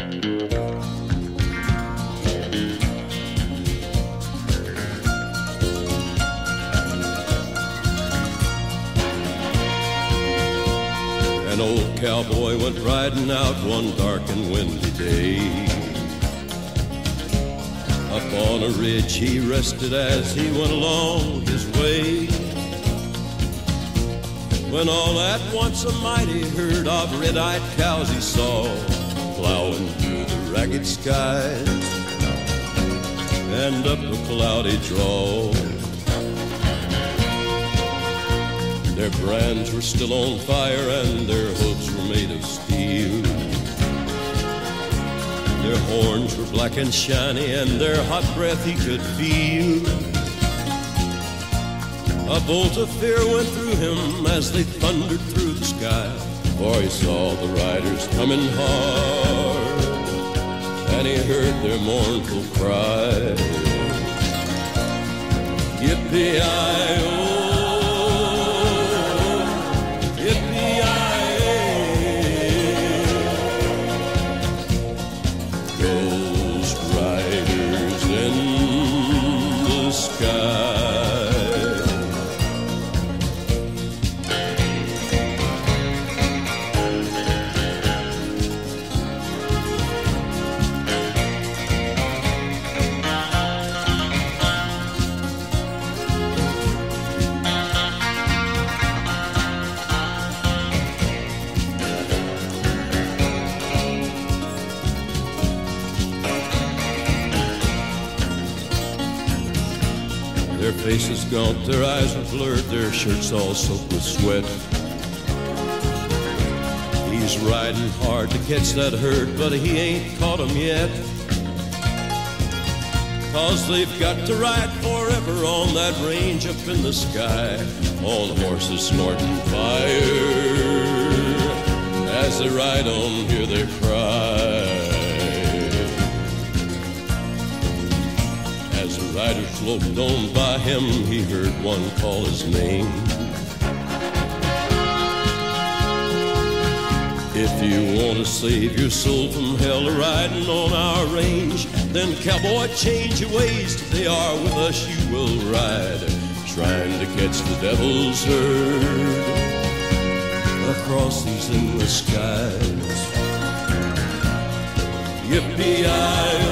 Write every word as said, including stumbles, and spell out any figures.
An old cowboy went riding out one dark and windy day. Up on a ridge he rested as he went along his way, when all at once a mighty herd of red-eyed cows he saw plowing through the ragged skies and up a cloudy draw. Their brands were still on fire and their hooves were made of steel. Their horns were black and shiny and their hot breath he could feel. A bolt of fear went through him as they thundered through the sky, for he saw the riders coming hard and he heard their mournful cry. Yippee-i-oh, their faces gaunt, their eyes were blurred, their shirts all soaked with sweat. He's riding hard to catch that herd, but he ain't caught 'em yet. 'Cause they've got to ride forever on that range up in the sky, on horses snorting fire. As they ride on, hear their cry. As the riders loped on by him, he heard one call his name. If you want to save your soul from hell riding on our range, then cowboy, change your ways. Today are with us you will ride, trying to catch the devil's herd across these endless skies. Yippee-i-oh.